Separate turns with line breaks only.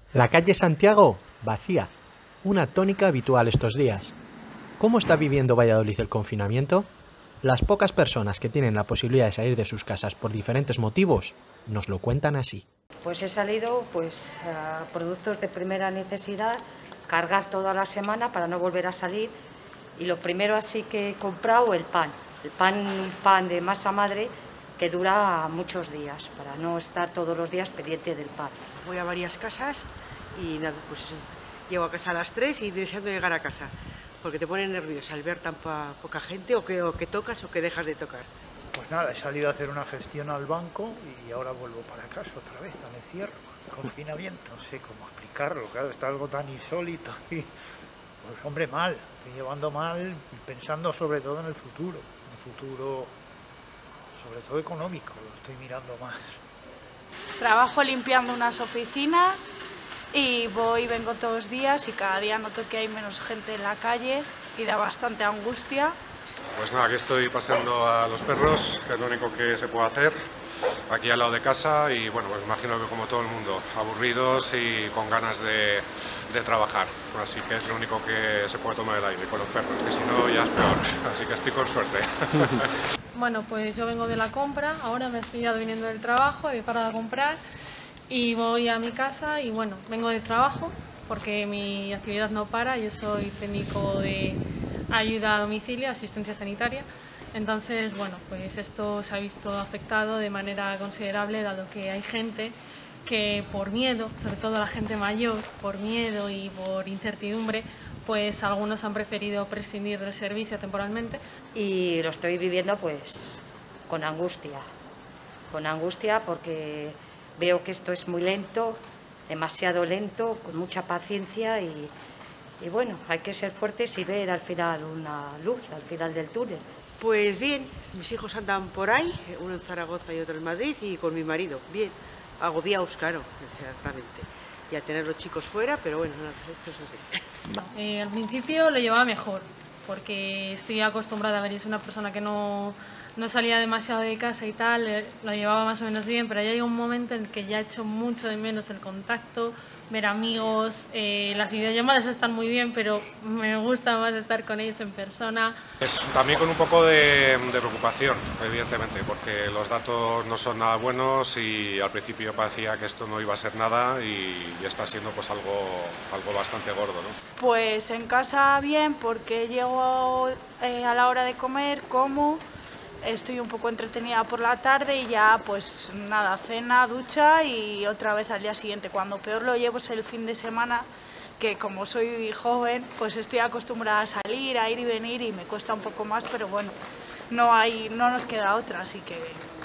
La calle Santiago, vacía, una tónica habitual estos días. ¿Cómo está viviendo Valladolid el confinamiento? Las pocas personas que tienen la posibilidad de salir de sus casas por diferentes motivos nos lo cuentan así.
Pues he salido a productos de primera necesidad, cargar toda la semana para no volver a salir. Y lo primero así que he comprado un pan de masa madre que dura muchos días, para no estar todos los días pendiente del pan.
Voy a varias casas y nada, pues eso, llego a casa a las 3 y deseando llegar a casa, porque te pone nerviosa al ver tan poca gente o que tocas o que dejas de tocar.
Pues nada, he salido a hacer una gestión al banco y ahora vuelvo para casa otra vez, al encierro, confinamiento. No sé cómo explicarlo, claro, está algo tan insólito y, pues hombre, mal, estoy llevando mal pensando sobre todo en el futuro sobre todo económico, lo estoy mirando más.
Trabajo limpiando unas oficinas y vengo todos los días y cada día noto que hay menos gente en la calle y da bastante angustia.
Pues nada, aquí estoy paseando a los perros, que es lo único que se puede hacer, aquí al lado de casa y bueno, pues imagino que como todo el mundo, aburridos y con ganas de trabajar, así que es lo único que se puede tomar el aire con los perros, que si no ya es peor, así que estoy con suerte.
Bueno, pues yo vengo de la compra, ahora me estoy ya viniendo del trabajo, he parado a comprar y voy a mi casa y bueno, vengo del trabajo porque mi actividad no para, yo soy técnico de ayuda a domicilio, asistencia sanitaria, entonces bueno, pues esto se ha visto afectado de manera considerable dado que hay gente que por miedo, sobre todo la gente mayor, por miedo y por incertidumbre, pues algunos han preferido prescindir del servicio temporalmente.
Y lo estoy viviendo pues con angustia porque veo que esto es muy lento, demasiado lento, con mucha paciencia y bueno, hay que ser fuertes y ver al final una luz, al final del túnel.
Pues bien, mis hijos andan por ahí, uno en Zaragoza y otro en Madrid, y con mi marido, bien, agobiados, claro, exactamente. Y a tener los chicos fuera, pero bueno, esto es así.
Al principio lo llevaba mejor, porque estoy acostumbrada a ver, yo soy una persona que no salía demasiado de casa y tal, lo llevaba más o menos bien, pero ya llega un momento en que ya echo mucho de menos el contacto, ver amigos, las videollamadas están muy bien, pero me gusta más estar con ellos en persona.
Es también con un poco de preocupación, evidentemente, porque los datos no son nada buenos y al principio parecía que esto no iba a ser nada y está siendo pues algo bastante gordo, ¿no?
Pues en casa bien, porque llego a la hora de comer, como, estoy un poco entretenida por la tarde y ya pues nada, cena, ducha y otra vez al día siguiente. Cuando peor lo llevo es el fin de semana, que como soy joven pues estoy acostumbrada a salir, a ir y venir y me cuesta un poco más, pero bueno, no nos queda otra, así que